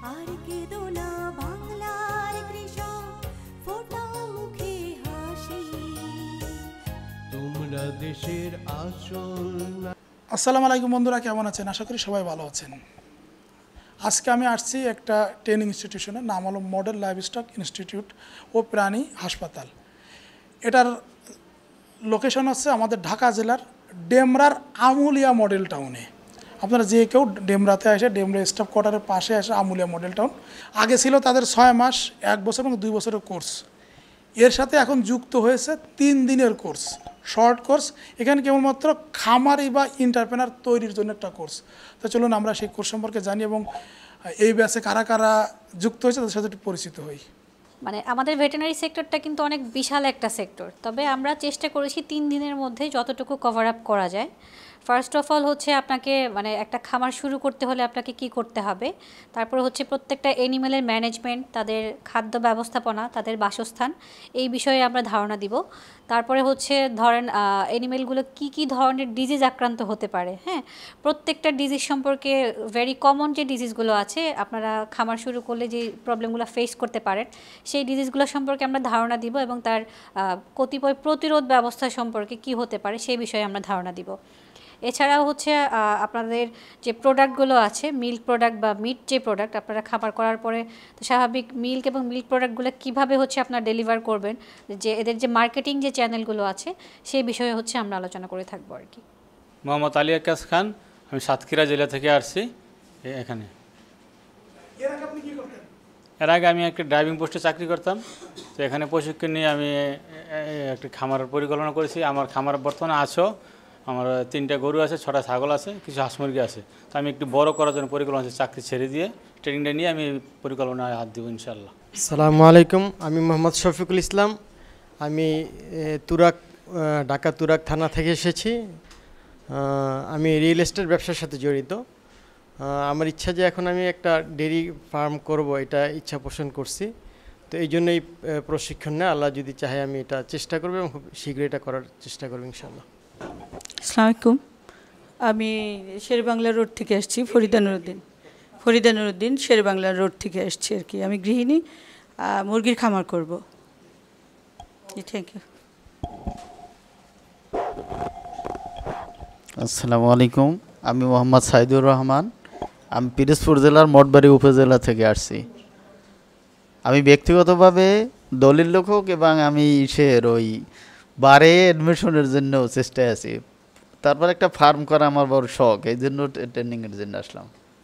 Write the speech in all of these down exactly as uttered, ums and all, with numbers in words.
আর কেঁদো না বাংলার কৃষক, ফোটাও মুখে হাসি, তোমরা দেশের আসল। আসসালামু আলাইকুম বন্ধুরা, কেমন আছেন? আশা করি সবাই ভালো আছেন। আজকে আমি আসছি একটা ট্রেনিং ইনস্টিটিউশনের নাম হলো মডেল লাইভস্টক ইনস্টিটিউট ও প্রাণী হাসপাতাল। এটার লোকেশন হচ্ছে আমাদের ঢাকা জেলার ডেমরার আমুলিয়া মডেল টাউনে। আপনারা যে কেউ ডেমরাতে এসে ডেমরা স্টাফ কোয়ার্টারের পাশে এসে আমুলিয়া মডেল টাউন। আগে ছিল তাদের ছয় মাস, এক বছর এবং দুই বছরের কোর্স। এর সাথে এখন যুক্ত হয়েছে তিন দিনের কোর্স, শর্ট কোর্স। এখানে কেবলমাত্র খামারি বা এন্টারপ্রেনার তৈরির জন্য একটা কোর্স। তো চলুন আমরা সেই কোর্স সম্পর্কে জানি এবং এই ব্যাচে কারা কারা যুক্ত হয়েছে তাদের সাথে একটু পরিচিত হই। মানে আমাদের ভেটেরিনারি সেক্টরটা কিন্তু অনেক বিশাল একটা সেক্টর, তবে আমরা চেষ্টা করেছি তিন দিনের মধ্যে যতটুকু কভার আপ করা যায়। ফার্স্ট অফ অল হচ্ছে আপনাকে মানে একটা খামার শুরু করতে হলে আপনাকে কি করতে হবে, তারপর হচ্ছে প্রত্যেকটা অ্যানিমেলের ম্যানেজমেন্ট, তাদের খাদ্য ব্যবস্থাপনা, তাদের বাসস্থান, এই বিষয়ে আমরা ধারণা দিব। তারপরে হচ্ছে ধরেন অ্যানিমেলগুলো কি কি ধরনের ডিজিজ আক্রান্ত হতে পারে। হ্যাঁ, প্রত্যেকটা ডিজিজ সম্পর্কে ভেরি কমন যে ডিজিজগুলো আছে, আপনারা খামার শুরু করলে যে প্রবলেমগুলো ফেস করতে পারেন সেই ডিজিজগুলো সম্পর্কে আমরা ধারণা দিব এবং তার কতিপয় প্রতিরোধ ব্যবস্থা সম্পর্কে কি হতে পারে সেই বিষয়ে আমরা ধারণা দিব। এছাড়াও হচ্ছে আপনাদের যে প্রোডাক্টগুলো আছে, মিল্ক প্রোডাক্ট বা মিট যে প্রোডাক্ট আপনারা খাবার করার পরে তো স্বাভাবিক মিল্ক এবং মিল্ক প্রোডাক্টগুলো কীভাবে হচ্ছে আপনারা ডেলিভার করবেন, যে এদের যে মার্কেটিং যে চ্যানেলগুলো আছে সেই বিষয়ে হচ্ছে আমরা আলোচনা করে থাকবো আর কি। মোহাম্মদ আলী আকাশ খান, আমি সাতক্ষীরা জেলা থেকে আসছি এখানে। এর আগে আমি একটা ড্রাইভিং পোস্টে চাকরি করতাম, তো এখানে প্রশিক্ষণ নিয়ে আমি একটা খামারের পরিকল্পনা করেছি। আমার খামার বর্তমানে আছো, আমার তিনটা গরু আছে, ছটা ছাগল আছে, কিছু হাঁস মুরগি আছে। তো আমি একটু বড় করার জন্য পরিকল্পনা আছে, চাকরি ছেড়ে দিয়ে ট্রেনিংটা নিয়ে আমি পরিকল্পনায় হাত দিব ইনশাল্লাহ। আসসালামু আলাইকুম, আমি মোহাম্মদ শফিকুল ইসলাম, আমি তুরাক ঢাকা তুরাক থানা থেকে এসেছি। আমি রিয়েল এস্টেট ব্যবসার সাথে জড়িত। আমার ইচ্ছা যে এখন আমি একটা ডেয়ারি ফার্ম করব, এটা ইচ্ছা পোষণ করছি। তো এই জন্যই প্রশিক্ষণ নেয়, আল্লাহ যদি চাহে আমি এটা চেষ্টা করব এবং খুব শীঘ্রই এটা করার চেষ্টা করব ইনশাআল্লাহ। আসসালামু আলাইকুম, আমি শেরবাংলা রোড থেকে আসছি, ফরিদা নুরুদ্দিন ফরিদা নুরুদ্দিন শেরবাংলা রোড থেকে আসছি আর কি। আমি গৃহিণী, মুরগির খামার করব। Thank you. আসসালামু আলাইকুম, আমি মোহাম্মদ সাইদুর রহমান, আমি পিরোজপুর জেলার মঠবাড়ি উপজেলা থেকে আসছি। আমি ব্যক্তিগতভাবে দলিল লেখক এবং আমি ইসের ওই বারে অ্যাডমিশনের জন্য চেষ্টায় আছি। তারপর একটা ফার্ম করা আমার বড় শখ, এই জন্য ট্রেনিংয়ের জন্য আসলাম।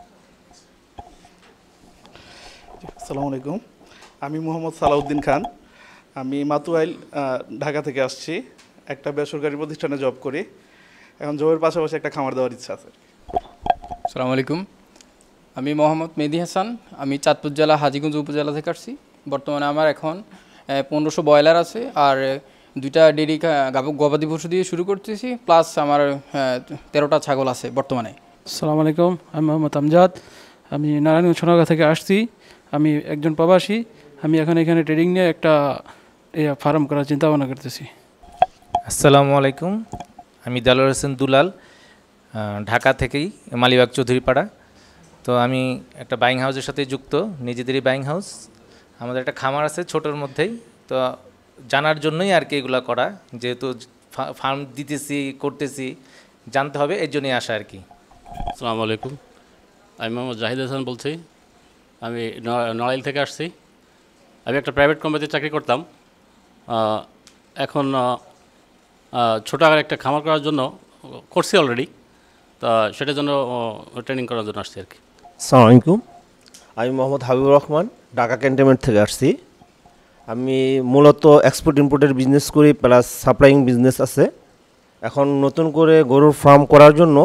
আসসালামু আলাইকুম, আমি মোহাম্মদ সালাউদ্দিন খান, আমি মাতুয়াইল ঢাকা থেকে আসছি। একটা বেসরকারি প্রতিষ্ঠানে জব করি, এখন জবের পাশাপাশি একটা খামার দেওয়ার ইচ্ছা আছে। আসসালামু আলাইকুম, আমি মোহাম্মদ মেহেদি হাসান, আমি চাঁদপুর জেলা হাজীগঞ্জ উপজেলা থেকে আসছি। বর্তমানে আমার এখন পনেরোশো ব্রয়লার আছে আর দুইটা ডেরি গবাদি পশু দিয়ে শুরু করতেছি, প্লাস আমার তেরোটা ছাগল আছে বর্তমানে। আসসালামু আলাইকুম, আমি মোহাম্মদ আমজাদ, আমি নারায়ণগঞ্জ সোনাগাঁ থেকে আসছি। আমি একজন প্রবাসী, আমি এখন এখানে ট্রেনিং নিয়ে একটা ফার্ম করার চিন্তা ভাবনা করতেছি। আসসালামু আলাইকুম, আমি দালাল হোসেন দুলাল, ঢাকা থেকেই, মালিবাগ চৌধুরীপাড়া। তো আমি একটা বাইং হাউসের সাথে যুক্ত, নিজেদেরই বাইং হাউস। আমাদের একটা খামার আছে ছোটোর মধ্যেই, তো জানার জন্যই আর কি এগুলো করা, যেহেতু ফার্ম দিতেছি করতেছি জানতে হবে, এর জন্যই আসা আর কি। আসসালামু আলাইকুম, আমি মোহাম্মদ জাহিদ হাসান বলছি, আমি নড়াইল থেকে আসছি। আমি একটা প্রাইভেট কোম্পানিতে চাকরি করতাম, এখন ছোটো আকারে একটা খামার করার জন্য করছি অলরেডি, তা সেটার জন্য ট্রেনিং করার জন্য আসছি আর কি। আসসালামু আলাইকুম, আমি মোহাম্মদ হাবিবুর রহমান, ঢাকা ক্যান্টনমেন্ট থেকে আসছি। আমি মূলত এক্সপোর্ট ইম্পোর্টের বিজনেস করি, প্লাস সাপ্লাইং বিজনেস আছে। এখন নতুন করে গরুর ফার্ম করার জন্য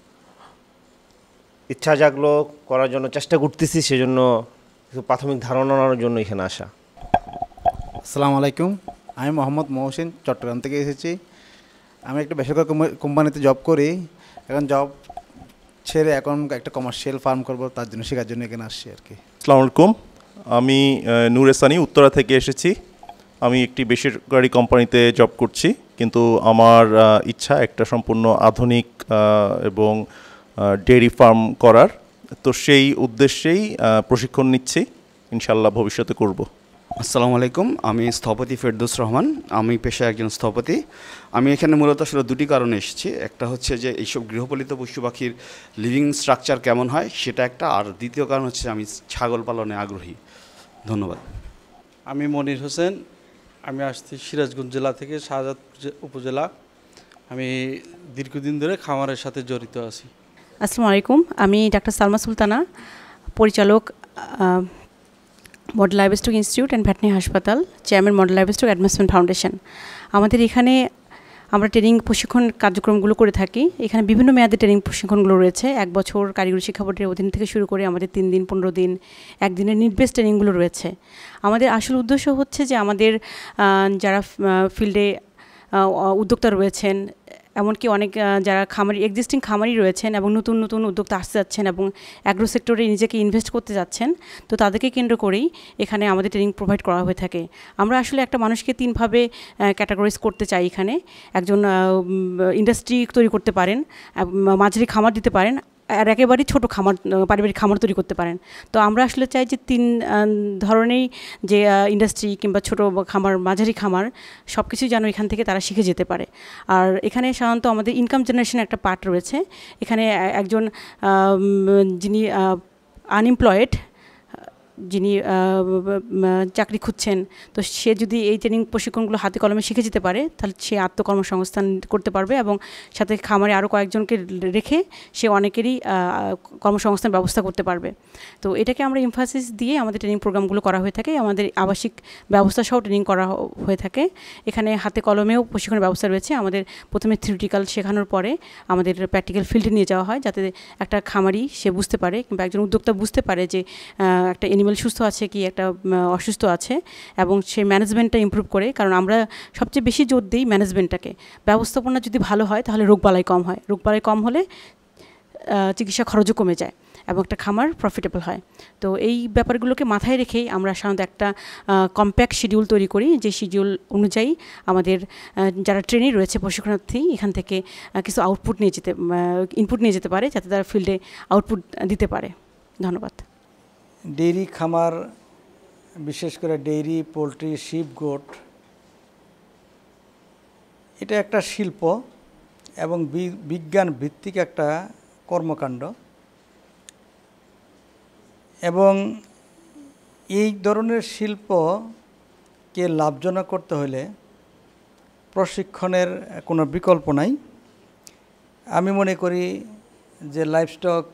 ইচ্ছা জাগলো, করার জন্য চেষ্টা করতেছি, সেজন্য কিছু প্রাথমিক ধারণা নেওয়ার জন্য এখানে আসা। আসসালামু আলাইকুম, আমি মোহাম্মদ মহসিন, চট্টগ্রাম থেকে এসেছি। আমি একটা বেসরকারি কোম্পানিতে জব করি, এখন জব ছেড়ে এখন একটা কমার্শিয়াল ফার্ম করব, তার জন্য শেখার জন্য এখানে আসছি আর কি। আসসালামু আলাইকুম, আমি নূর এসানি, উত্তরা থেকে এসেছি। আমি একটি বেসরকারি কোম্পানিতে জব করছি, কিন্তু আমার ইচ্ছা একটা সম্পূর্ণ আধুনিক এবং ডেয়ারি ফার্ম করার। তো সেই উদ্দেশ্যেই প্রশিক্ষণ নিচ্ছি, ইনশাল্লাহ ভবিষ্যতে করব। আসসালামু আলাইকুম, আমি স্থপতি ফেরদৌস রহমান। আমি পেশায় একজন স্থপতি। আমি এখানে মূলত আসলে দুটি কারণে এসেছি। একটা হচ্ছে যে এইসব গৃহপালিত পশু পাখির লিভিং স্ট্রাকচার কেমন হয় সেটা একটা, আর দ্বিতীয় কারণ হচ্ছে আমি ছাগল পালনে আগ্রহী। ধন্যবাদ। আমি মনির হোসেন, আমি আসছি সিরাজগঞ্জ জেলা থেকে, শাহজাদপুর উপজেলা। আমি দীর্ঘদিন ধরে খামারের সাথে জড়িত আছি। আসসালামু আলাইকুম, আমি ডাক্তার সালমা সুলতানা, পরিচালক model livestock institute and veterinary হাসপাতাল, chairman model livestock advancement foundation. আমাদের এখানে আমরা ট্রেনিং প্রশিক্ষণ কার্যক্রমগুলো করে থাকি। এখানে বিভিন্ন মেয়াদে ট্রেনিং প্রশিক্ষণগুলো রয়েছে। এক বছর কারিগরি শিক্ষা বোর্ডের অধীন থেকে শুরু করে আমাদের তিন দিন, পনেরো দিন, একদিনের নিট বেস ট্রেনিংগুলো রয়েছে। আমাদের আসল উদ্দেশ্য হচ্ছে যে আমাদের যারা ফিল্ডে উদ্যোক্তা রয়েছেন, এমনকি অনেক যারা খামারি এক্সিস্টিং খামারি রয়েছেন এবং নতুন নতুন উদ্যোক্তা আসতে যাচ্ছেন এবং অ্যাগ্রো সেক্টরে নিজেকে ইনভেস্ট করতে যাচ্ছেন, তো তাদেরকে কেন্দ্র করেই এখানে আমাদের ট্রেনিং প্রোভাইড করা হয়ে থাকে। আমরা আসলে একটা মানুষকে তিনভাবে ক্যাটাগরাইজ করতে চাই এখানে। একজন ইন্ডাস্ট্রি তৈরি করতে পারেন, মাঝারি খামার দিতে পারেন, আর একেবারেই ছোটো খামার, পারিবারিক খামার তৈরি করতে পারেন। তো আমরা আসলে চাই যে তিন ধরনেরই যে ইন্ডাস্ট্রি কিংবা ছোটো খামার, মাঝারি খামার সব কিছুই যেন এখান থেকে তারা শিখে যেতে পারে। আর এখানে সাধারণত আমাদের ইনকাম জেনারেশন একটা পার্ট রয়েছে। এখানে একজন যিনি আনএমপ্লয়েড, যিনি চাকরি খুঁজছেন, তো সে যদি এই ট্রেনিং প্রশিক্ষণগুলো হাতে কলমে শিখে যেতে পারে তাহলে সে আত্মকর্মসংস্থান করতে পারবে এবং সাথে খামারে আরও কয়েকজনকে রেখে সে অনেকেরই কর্মসংস্থান ব্যবস্থা করতে পারবে। তো এটাকে আমরা এমফাসিস দিয়ে আমাদের ট্রেনিং প্রোগ্রামগুলো করা হয়ে থাকে। আমাদের আবাসিক ব্যবস্থা সহ ট্রেনিং করা হয়ে থাকে। এখানে হাতে কলমেও প্রশিক্ষণের ব্যবস্থা রয়েছে। আমাদের প্রথমে থিওরিটিক্যাল শেখানোর পরে আমাদের প্র্যাকটিক্যাল ফিল্ডে নিয়ে যাওয়া হয়, যাতে একটা খামারি সে বুঝতে পারে কিংবা একজন উদ্যোক্তা বুঝতে পারে যে একটা সুস্থ আছে কি একটা অসুস্থ আছে, এবং সেই ম্যানেজমেন্টটা ইমপ্রুভ করে। কারণ আমরা সবচেয়ে বেশি জোর দিই ম্যানেজমেন্টটাকে। ব্যবস্থাপনা যদি ভালো হয় তাহলে রোগবালাই কম হয়, রোগবালাই কম হলে চিকিৎসা খরচও কমে যায় এবং একটা খামার প্রফিটেবল হয়। তো এই ব্যাপারগুলোকে মাথায় রেখেই আমরা সাধারণত একটা কম্প্যাক্ট শিডিউল তৈরি করি, যে শিডিউল অনুযায়ী আমাদের যারা ট্রেনিং রয়েছে প্রশিক্ষণার্থী এখান থেকে কিছু আউটপুট নিয়ে যেতে ইনপুট নিয়ে যেতে পারে, যাতে তারা ফিল্ডে আউটপুট দিতে পারে। ধন্যবাদ। ডেইরি খামার, বিশেষ করে ডেইরি, পোলট্রি, শিপ, গোট, এটা একটা শিল্প এবং বিজ্ঞান ভিত্তিক একটা কর্মকাণ্ড। এবং এই ধরনের শিল্পকে লাভজনক করতে হলে প্রশিক্ষণের কোনো বিকল্প নাই। আমি মনে করি যে লাইভস্টক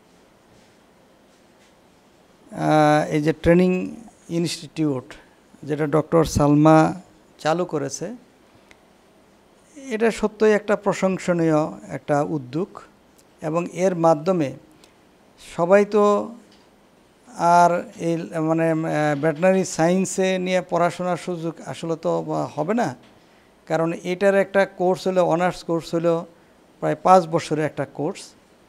এই যে ট্রেনিং ইনস্টিটিউট যেটা ডক্টর সালমা চালু করেছে, এটা সত্যই একটা প্রশংসনীয় একটা উদ্যোগ। এবং এর মাধ্যমে সবাই তো আর এই মানে ভেটেরিনারি সায়েন্সে নিয়ে পড়াশোনার সুযোগ আসলে তো হবে না, কারণ এটার একটা কোর্স হলো, অনার্স কোর্স হলো প্রায় পাঁচ বছরের একটা কোর্স।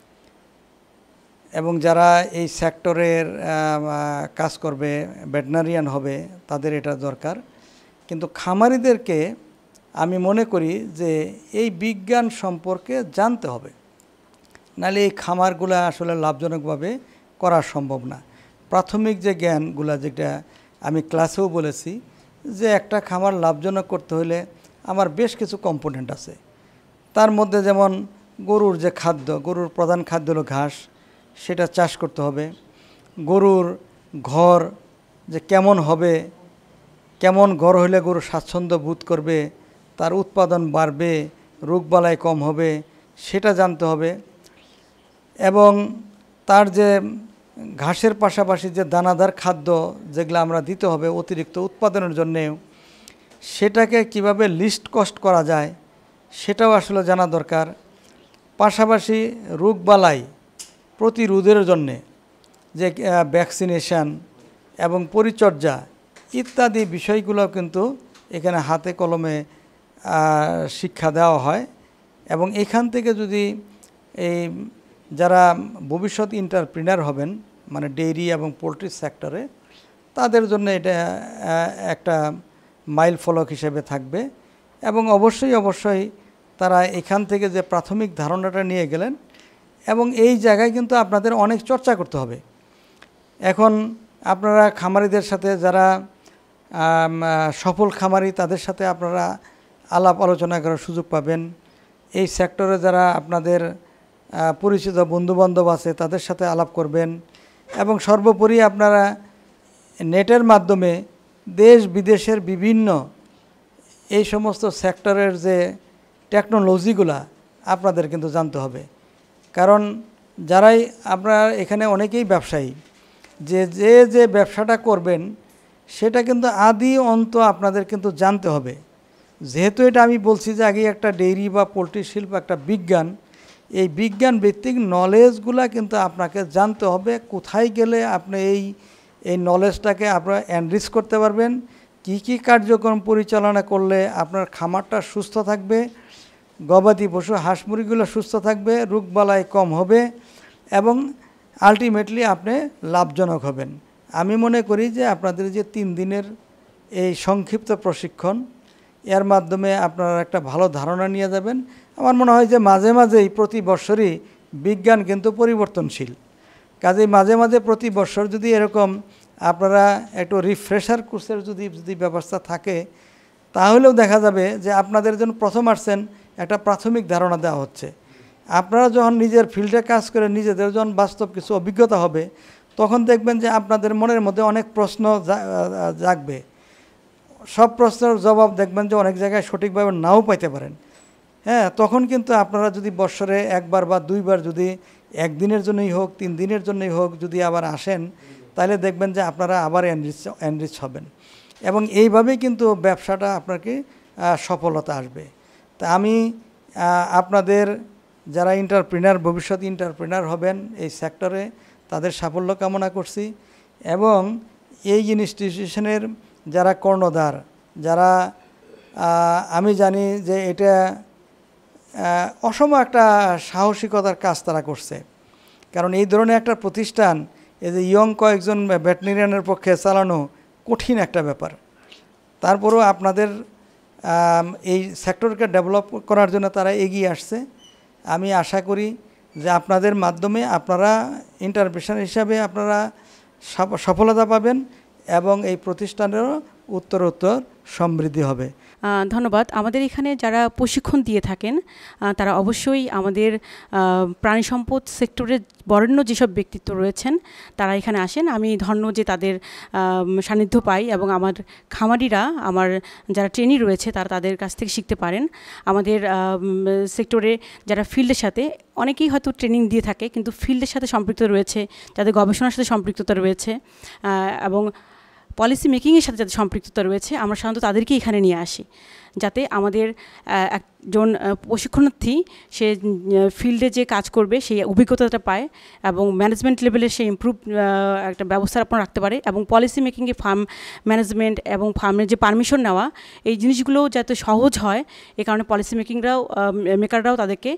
এবং যারা এই সেক্টরের কাজ করবে, ভেটেরিনারিয়ান হবে, তাদের এটা দরকার। কিন্তু খামারিদেরকে আমি মনে করি যে এই বিজ্ঞান সম্পর্কে জানতে হবে, নাহলে এই খামারগুলো আসলে লাভজনকভাবে করা সম্ভব না। প্রাথমিক যে জ্ঞানগুলো, যেটা আমি ক্লাসেও বলেছি, যে একটা খামার লাভজনক করতে হলে আমার বেশ কিছু কম্পোনেন্ট আছে। তার মধ্যে যেমন গরুর যে খাদ্য, গরুর প্রধান খাদ্য হলো ঘাস, সেটা চাষ করতে হবে। গরুর ঘর যে কেমন হবে, কেমন ঘর হলে গরু স্বাচ্ছন্দ্য বোধ করবে, তার উৎপাদন বাড়বে, রোগবালাই কম হবে, সেটা জানতে হবে। এবং তার যে ঘাসের পাশাপাশি যে দানাদার খাদ্য যেগুলো আমরা দিতে হবে অতিরিক্ত উৎপাদনের জন্যে, সেটাকে কিভাবে লিস্ট কস্ট করা যায় সেটাও আসলে জানা দরকার। পাশাপাশি রোগবালাই প্রতিরোধের জন্যে যে ভ্যাকসিনেশান এবং পরিচর্যা ইত্যাদি বিষয়গুলো কিন্তু এখানে হাতে কলমে শিক্ষা দেওয়া হয়। এবং এখান থেকে যদি এই যারা ভবিষ্যৎ এন্টারপ্রেনার হবেন, মানে ডেইরি এবং পোলট্রি সেক্টরে, তাদের জন্য এটা একটা মাইল ফলক হিসেবে থাকবে। এবং অবশ্যই অবশ্যই তারা এখান থেকে যে প্রাথমিক ধারণাটা নিয়ে গেলেন, এবং এই জায়গায় কিন্তু আপনাদের অনেক চর্চা করতে হবে। এখন আপনারা খামারিদের সাথে যারা সফল খামারি তাদের সাথে আপনারা আলাপ আলোচনা করার সুযোগ পাবেন। এই সেক্টরে যারা আপনাদের পরিচিত বন্ধুবান্ধব আছে তাদের সাথে আলাপ করবেন এবং সর্বোপরি আপনারা নেটের মাধ্যমে দেশ বিদেশের বিভিন্ন এই সমস্ত সেক্টরের যে টেকনোলজিগুলা আপনাদের কিন্তু জানতে হবে। কারণ যারাই আপনারা এখানে অনেকেই ব্যবসায়ী, যে যে যে ব্যবসাটা করবেন সেটা কিন্তু আদি অন্ত আপনাদের কিন্তু জানতে হবে। যেহেতু এটা আমি বলছি যে আগে একটা ডেইরি বা পোলট্রি শিল্প একটা বিজ্ঞান, এই বিজ্ঞান ভিত্তিক নলেজগুলা কিন্তু আপনাকে জানতে হবে। কোথায় গেলে আপনি এই এই নলেজটাকে আপনারা এনরিচ করতে পারবেন, কি কি কার্যক্রম পরিচালনা করলে আপনার খামারটা সুস্থ থাকবে, গবাদি পশু হাঁস মুরগিগুলো সুস্থ থাকবে, রোগবালাই কম হবে এবং আলটিমেটলি আপনি লাভজনক হবেন। আমি মনে করি যে আপনাদের যে তিন দিনের এই সংক্ষিপ্ত প্রশিক্ষণ, এর মাধ্যমে আপনারা একটা ভালো ধারণা নিয়ে যাবেন। আমার মনে হয় যে মাঝে মাঝেই প্রতি বছরই বিজ্ঞান কিন্তু পরিবর্তনশীল, কাজেই মাঝে মাঝে প্রতি বছর যদি এরকম আপনারা একটু রিফ্রেশার কোর্সের যদি যদি ব্যবস্থা থাকে, তাহলেও দেখা যাবে যে আপনাদের জন্য প্রথম আসছেন একটা প্রাথমিক ধারণা দেওয়া হচ্ছে। আপনারা যখন নিজের ফিল্ডে কাজ করে নিজেদের যখন বাস্তব কিছু অভিজ্ঞতা হবে, তখন দেখবেন যে আপনাদের মনের মধ্যে অনেক প্রশ্ন জাগবে। সব প্রশ্নের জবাব দেখবেন যে অনেক জায়গায় সঠিকভাবে নাও পাইতে পারেন। হ্যাঁ, তখন কিন্তু আপনারা যদি বৎসরে একবার বা দুইবার যদি একদিনের জন্যই হোক, তিন দিনের জন্যই হোক যদি আবার আসেন, তাহলে দেখবেন যে আপনারা আবার এনরিচ এনরিচ হবেন এবং এইভাবেই কিন্তু ব্যবসাটা আপনাকে সফলতা আসবে। তা আমি আপনাদের যারা এন্টারপ্রেনার, ভবিষ্যৎ এন্টারপ্রেনার হবেন এই সেক্টরে, তাদের সাফল্য কামনা করছি এবং এই ইনস্টিটিউশনের যারা কর্ণধার, যারা আমি জানি যে এটা অসম একটা সাহসিকতার কাজ তারা করছে। কারণ এই ধরনের একটা প্রতিষ্ঠান এই যে ইয়ং কয়েকজন ভেটেরিনারিয়ানের পক্ষে চালানো কঠিন একটা ব্যাপার। তারপরেও আপনাদের এই সেক্টরকে ডেভেলপ করার জন্য তারা এগিয়ে আসছে। আমি আশা করি যে আপনাদের মাধ্যমে আপনারা এন্টারপ্রেনার হিসাবে আপনারা সফলতা পাবেন এবং এই প্রতিষ্ঠানেরও উত্তরোত্তর সমৃদ্ধি হবে। ধন্যবাদ। আমাদের এখানে যারা প্রশিক্ষণ দিয়ে থাকেন তারা অবশ্যই আমাদের প্রাণী সম্পদ সেক্টরের বরেণ্য যেসব ব্যক্তিত্ব রয়েছেন তারা এখানে আসেন। আমি ধন্য যে তাদের সান্নিধ্য পাই এবং আমার খামারিরা, আমার যারা ট্রেনি রয়েছে তারা তাদের কাছ থেকে শিখতে পারেন। আমাদের সেক্টরে যারা ফিল্ডের সাথে অনেকেই হয়তো ট্রেনিং দিয়ে থাকে কিন্তু ফিল্ডের সাথে সম্পৃক্ত রয়েছে, যাদের গবেষণার সাথে সম্পৃক্ততা রয়েছে এবং পলিসি মেকিংয়ের সাথে যাদের সম্পৃক্ততা রয়েছে, আমরা সাধারণত তাদেরকে এখানে নিয়ে আসি যাতে আমাদের একজন প্রশিক্ষণার্থী সে ফিল্ডে যে কাজ করবে সেই অভিজ্ঞতাটা পায় এবং ম্যানেজমেন্ট লেভেলে সে ইমপ্রুভ একটা ব্যবস্থাপনা রাখতে পারে এবং পলিসি মেকিংয়ে ফার্ম ম্যানেজমেন্ট এবং ফার্মের যে পারমিশন নেওয়া এই জিনিসগুলো যাতে সহজ হয়, এই কারণে পলিসি মেকিংরাও মেকাররাও তাদেরকে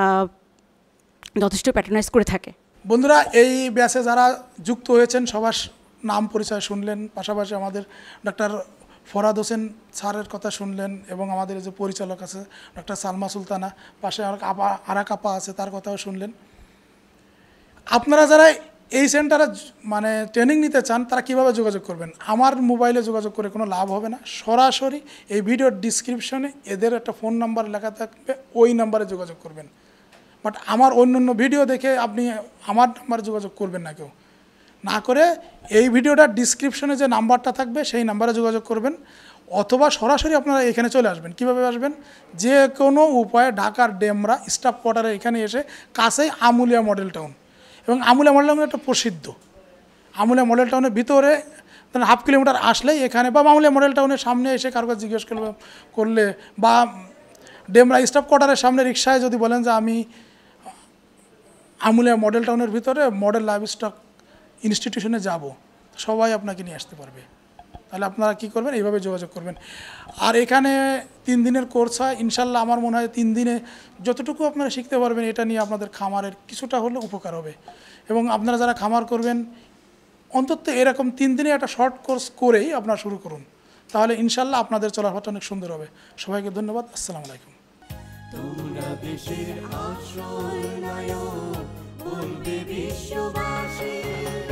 যথেষ্ট প্যাটার্নাইজ করে থাকে। বন্ধুরা, এই ব্যাচে যারা যুক্ত হয়েছেন সবার নাম পরিচয় শুনলেন, পাশাপাশি আমাদের ডক্টর ফরাদ হোসেন স্যারের কথা শুনলেন এবং আমাদের যে পরিচালক আছে ডক্টর সালমা সুলতানা, পাশে আপা আরাক আপা আছে তার কথাও শুনলেন। আপনারা যারা এই সেন্টারে মানে ট্রেনিং নিতে চান তারা কিভাবে যোগাযোগ করবেন? আমার মোবাইলে যোগাযোগ করে কোনো লাভ হবে না। সরাসরি এই ভিডিওর ডিসক্রিপশনে এদের একটা ফোন নাম্বার লেখা থাকবে, ওই নাম্বারে যোগাযোগ করবেন। বাট আমার অন্য অন্য ভিডিও দেখে আপনি আমার নাম্বারে যোগাযোগ করবেন না, কেউ না করে এই ভিডিওটার ডিসক্রিপশনে যে নাম্বারটা থাকবে সেই নাম্বারে যোগাযোগ করবেন, অথবা সরাসরি আপনারা এখানে চলে আসবেন। কিভাবে আসবেন? যে কোনো উপায়ে ঢাকার ডেমরা স্টাফ কোয়ার্টারে এখানে এসে কাছেই আমুলিয়া মডেল টাউন, এবং আমুলিয়া মডেল টাউন একটা প্রসিদ্ধ। আমুলিয়া মডেল টাউনের ভিতরে হাফ কিলোমিটার আসলেই এখানে, বা আমুলিয়া মডেল টাউনের সামনে এসে কারো কাছে জিজ্ঞেস করলে, বা ডেমরা স্টাফ কোয়ার্টারের সামনে রিক্সায় যদি বলেন যে আমি আমুলিয়া মডেল টাউনের ভিতরে মডেল লাইভ স্টক ইনস্টিটিউশনে যাব, সবাই আপনাকে নিয়ে আসতে পারবে। তাহলে আপনারা কি করবেন? এইভাবে যোগাযোগ করবেন। আর এখানে তিন দিনের কোর্স হয়, ইনশাল্লাহ আমার মনে হয় তিন দিনে যতটুকু আপনারা শিখতে পারবেন এটা নিয়ে আপনাদের খামারের কিছুটা হলে উপকার হবে। এবং আপনারা যারা খামার করবেন অন্তত এরকম তিন দিনে একটা শর্ট কোর্স করেই আপনারা শুরু করুন, তাহলে ইনশাল্লাহ আপনাদের চলাফাটা অনেক সুন্দর হবে। সবাইকে ধন্যবাদ। আসসালামু আলাইকুম। তোমরা দেশের আসল নায়ক বলবে বিশ্ববাসী।